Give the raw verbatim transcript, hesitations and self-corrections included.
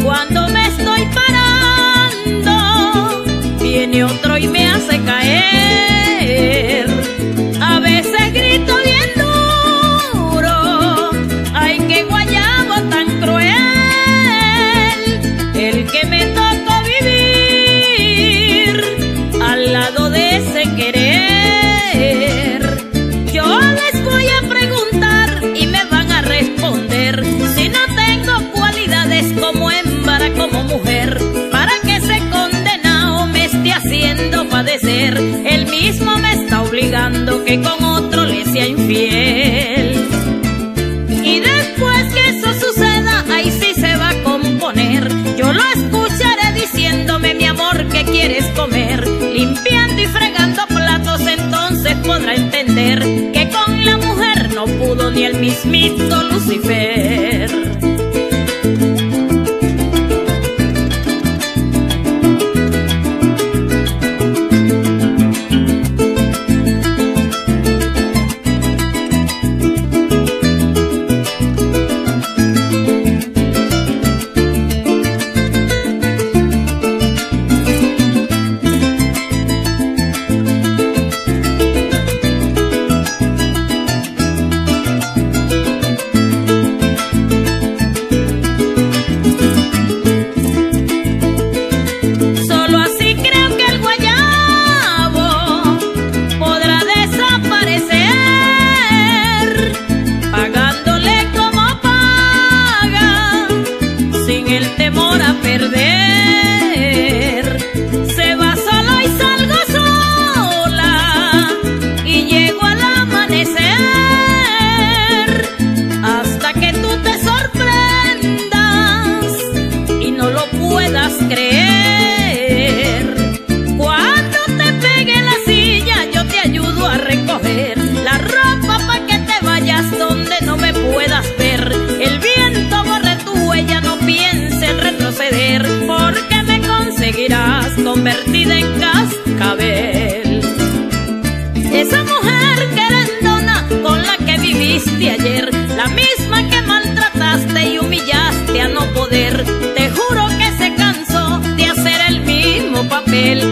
Cuando me estoy parando, viene otro y me hace caer. A veces grito bien duro, ay, qué guayabo tan cruel, el que me tocó vivir al lado de ese querer. Yo les voy a preguntar y me van a responder si no tengo cualidades como hembra, como mujer, para que ese condenado me esté haciendo padecer. Él mismo me está obligando que con otro le sea infiel. Y después que eso suceda, ahí sí se va a componer. Yo lo escucharé diciéndome: mi amor, ¿qué quieres comer? Limpiando y fregando platos, entonces podrá entender que con la mujer no pudo ni el mismito Lucifer. Porque me conseguirás convertida en cascabel. Esa mujer querendona con la que viviste ayer, la misma que maltrataste y humillaste a no poder, te juro que se cansó de hacer el mismo papel.